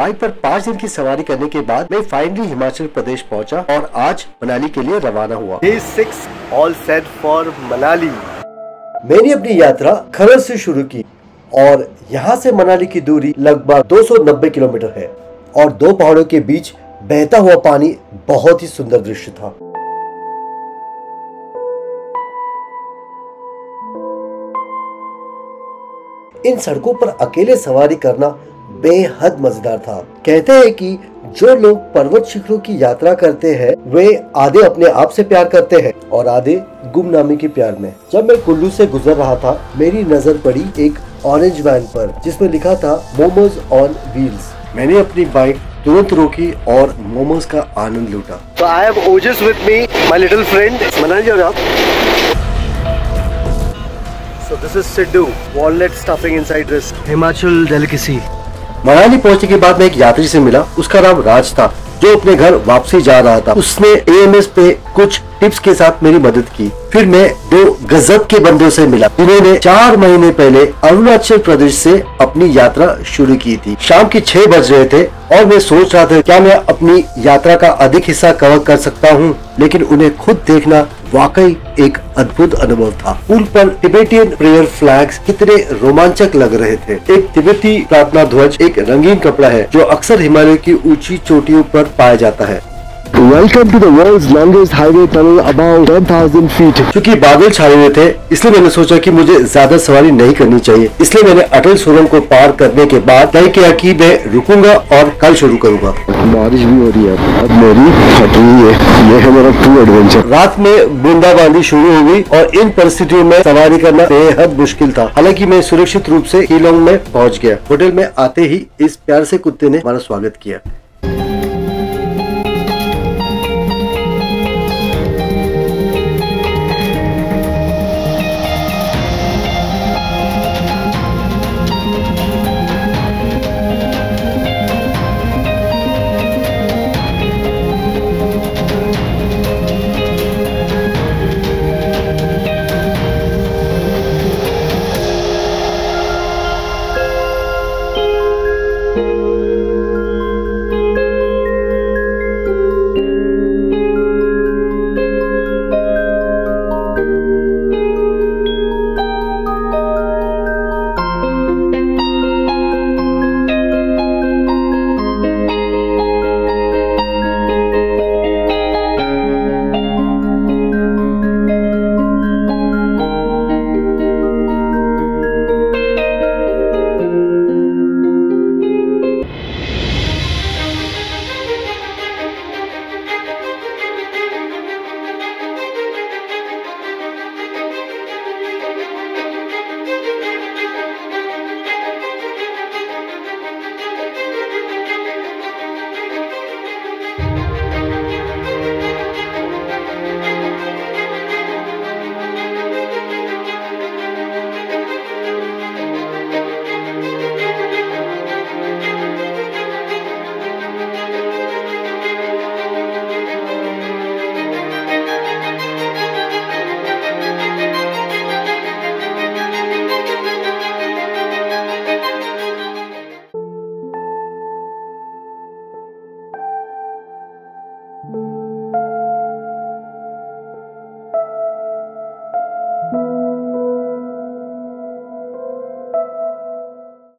Bike पर 5 दिन की सवारी करने के बाद मैं फाइनली हिमाचल प्रदेश पहुंचा और आज मनाली के लिए रवाना हुआ। Day 6 all set for Manali. मैंने अपनी यात्रा खरड़ से शुरू की और यहाँ से मनाली की दूरी लगभग 290 किलोमीटर है और दो पहाड़ों के बीच बहता हुआ पानी बहुत ही सुंदर दृश्य था। इन सड़कों पर अकेले सवारी करना बेहद मजेदार था। कहते हैं कि जो लोग पर्वत शिखरों की यात्रा करते हैं वे आधे अपने आप से प्यार करते हैं और आधे गुमनामी के प्यार में। जब मैं कुल्लू से गुजर रहा था मेरी नजर पड़ी एक ऑरेंज वैन पर जिसमें लिखा था मोमोज ऑन व्हील्स। मैंने अपनी बाइक तुरंत रोकी और मोमोज का आनंद लूटा। So I have Ojas with me, my little friend। Manali जाओगे आप? So this is Siddu, walnut stuffing inside this Himachal delicacy। Manali पहुंचने के बाद मैं एक यात्री से मिला। उसका नाम राज था जो अपने घर वापसी जा रहा था। उसने AMS पे कुछ टिप्स के साथ मेरी मदद की। फिर मैं 2 गजब के बंदों से मिला जिन्होंने 4 महीने पहले अरुणाचल प्रदेश से अपनी यात्रा शुरू की थी। शाम के 6 बज रहे थे और मैं सोच रहा था क्या मैं अपनी यात्रा का अधिक हिस्सा कवर कर सकता हूँ, लेकिन उन्हें खुद देखना वाकई एक अद्भुत अनुभव था। पुल पर तिब्बतियन प्रेयर फ्लैग्स कितने रोमांचक लग रहे थे। एक तिब्बती प्रार्थना ध्वज एक रंगीन कपड़ा है जो अक्सर हिमालय की ऊंची चोटियों पर पाया जाता है। Welcome to the world's longest highway tunnel about 10,000 feet। क्योंकि बादल छाए हुए थे इसलिए मैंने सोचा कि मुझे ज्यादा सवारी नहीं करनी चाहिए, इसलिए मैंने अटल सुरंग को पार करने के बाद तय किया कि मैं रुकूंगा और कल शुरू करूंगा। बारिश भी हो रही है, अब मेरी फट रही है। ये है मेरा ट्रू एडवेंचर। रात में बूंदाबांदी शुरू हो गई और इन परिस्थितियों में सवारी करना बेहद मुश्किल था। हालांकि मैं सुरक्षित रूप से कीलोंग में पहुंच गया। होटल में आते ही इस प्यार से कुत्ते ने हमारा स्वागत किया।